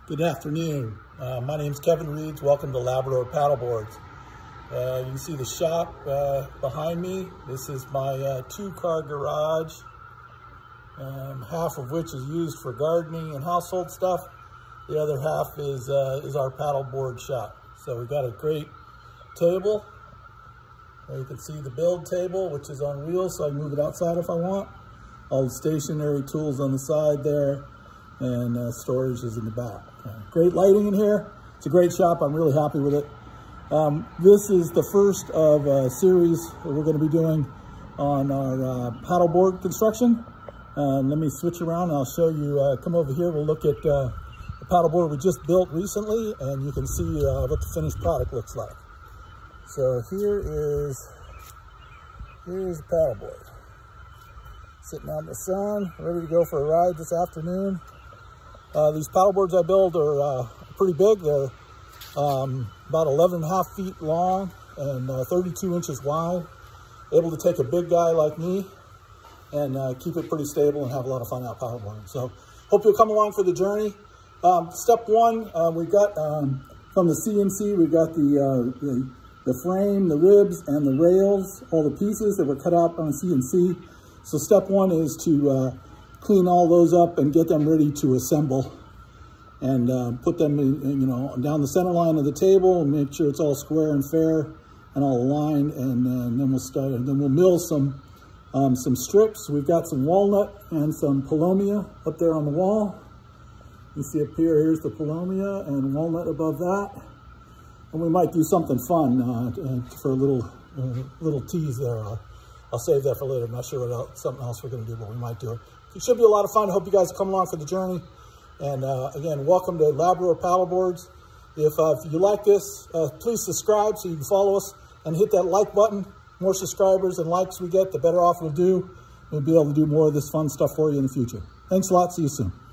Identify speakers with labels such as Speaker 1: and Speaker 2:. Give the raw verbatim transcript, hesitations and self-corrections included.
Speaker 1: Good afternoon. Uh, my name is Kevin Reeds. Welcome to Labrador Paddle Boards. Uh, you can see the shop uh, behind me. This is my uh, two-car garage, um, half of which is used for gardening and household stuff. The other half is, uh, is our paddle board shop. So we've got a great table. There you can see the build table, which is on wheels, so I can move it outside if I want. All the stationary tools on the side there, and uh, storage is in the back. Uh, great lighting in here. It's a great shop. I'm really happy with it. Um, this is the first of a series that we're going to be doing on our uh, paddleboard construction. Um, let me switch around and I'll show you. Uh, come over here. We'll look at uh, the paddleboard we just built recently, and you can see uh, what the finished product looks like. So here is here's the paddleboard, sitting out in the sun, ready to go for a ride this afternoon. Uh, these paddle boards I build are uh, pretty big. They're um, about eleven and a half feet long and uh, thirty-two inches wide. Able to take a big guy like me and uh, keep it pretty stable and have a lot of fun out paddleboarding. So hope you'll come along for the journey. Um, step one, uh, we've got um, from the C N C, we've got the, uh, the, the frame, the ribs, and the rails, all the pieces that were cut out on C N C. So step one is to uh, clean all those up and get them ready to assemble, and uh, put them in, in, you know, down the center line of the table and make sure it's all square and fair and all aligned. And, uh, and then we'll start. And then we'll mill some um, some strips. We've got some walnut and some palomia up there on the wall. You see up here. Here's the palomia and walnut above that. And we might do something fun uh, for a little uh, little tease there. I'll, I'll save that for later. I'm not sure what else, something else we're going to do, but we might do it. It should be a lot of fun. I hope you guys come along for the journey. And uh, again, welcome to Labrador Paddle Boards. If, uh, if you like this, uh, please subscribe so you can follow us and hit that like button. The more subscribers and likes we get, the better off we'll do. We'll be able to do more of this fun stuff for you in the future. Thanks a lot. See you soon.